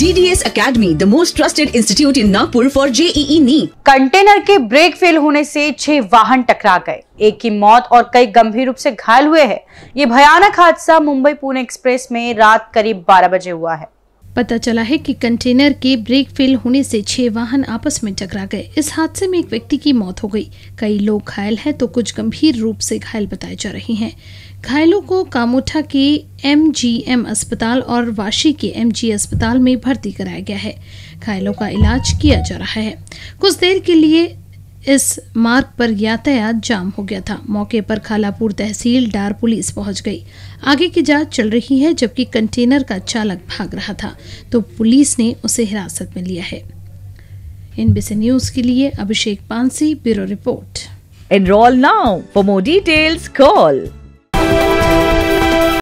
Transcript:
GDS Academy, the most trusted institute in Nagpur for JEE NEET. Container के brake fail होने से 6 वाहन टकरा गए, एक की मौत और कई गंभीर रूप से घायल हुए हैं। ये भयानक हादसा मुंबई पुणे एक्सप्रेस में रात करीब 12 बजे हुआ है। पता चला है कि कंटेनर के ब्रेक फेल होने से 6 वाहन आपस में टकरा गए। इस हादसे में एक व्यक्ति की मौत हो गई, कई लोग घायल हैं तो कुछ गंभीर रूप से घायल बताए जा रहे हैं। घायलों को कामोठा के MGM अस्पताल और वाशी के MG अस्पताल में भर्ती कराया गया है। घायलों का इलाज किया जा रहा है। कुछ देर के लिए इस मार्ग पर यातायात जाम हो गया था। मौके पर खालापुर तहसील डार पुलिस पहुंच गई। आगे की जांच चल रही है, जबकि कंटेनर का चालक भाग रहा था तो पुलिस ने उसे हिरासत में लिया है। NBC न्यूज के लिए Abhishek Pansi, bureau report. Enroll now. For more details, call